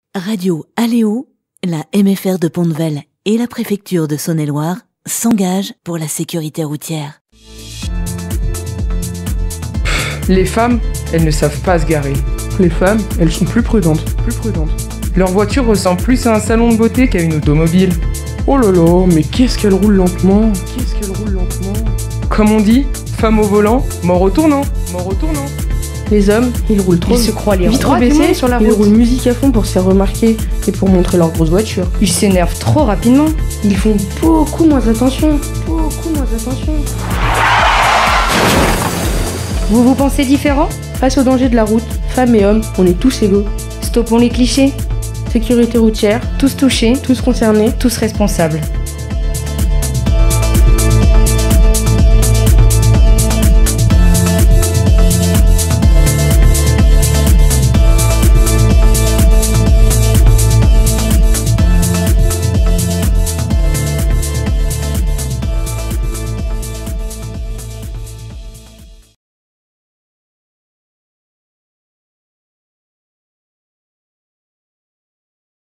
Radio Aléo, la MFR de Pont-de-Vel et la préfecture de Saône-et-Loire s'engagent pour la sécurité routière. Les femmes, elles ne savent pas se garer. Les femmes, elles sont plus prudentes. Leur voiture ressemble plus à un salon de beauté qu'à une automobile. Oh là là, mais qu'est-ce qu'elle roule lentement. Comme on dit, femme au volant, mort au tournant. Les hommes, ils roulent trop. Ils se croient les vitres rois du baissées monde sur la ils route. roulent musique à fond pour se faire remarquer et pour montrer leur grosse voiture. Ils s'énervent trop rapidement. Ils font beaucoup moins attention. Vous vous pensez différent? Face au danger de la route, femmes et hommes, on est tous égaux. Stoppons les clichés. Sécurité routière, Tous touchés, tous concernés. tous responsables.